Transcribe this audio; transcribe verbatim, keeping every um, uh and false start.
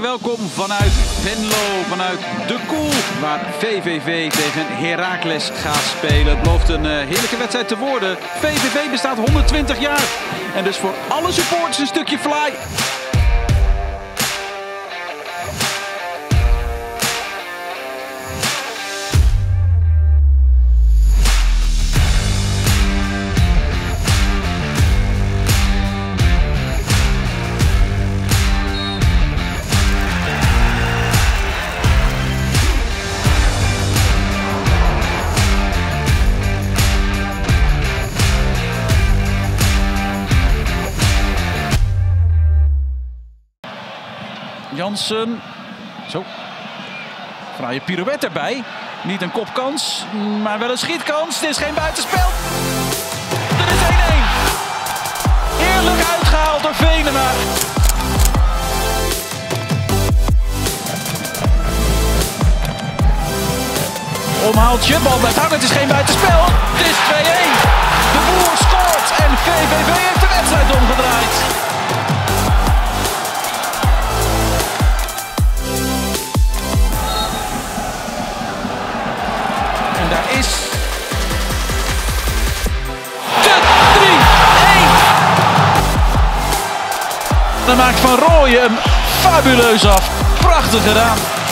welkom vanuit Venlo, vanuit de Koel, waar V V V tegen Heracles gaat spelen. Het belooft een uh, heerlijke wedstrijd te worden. V V V bestaat honderdtwintig jaar en dus voor alle supporters een stukje fly. Jansen, zo, fraaie pirouette erbij. Niet een kopkans, maar wel een schietkans. Het is geen buitenspel. Er is één-één. Heerlijk uitgehaald door Venema. Omhaaltje, bal blijft hangen, het is geen buitenspel. Het is twee-één. De Boer scoort en V V V heeft de wedstrijd omgedraaid. Daar is de drie-één. Dan maakt Van Rooyen hem fabuleus af. Prachtig gedaan.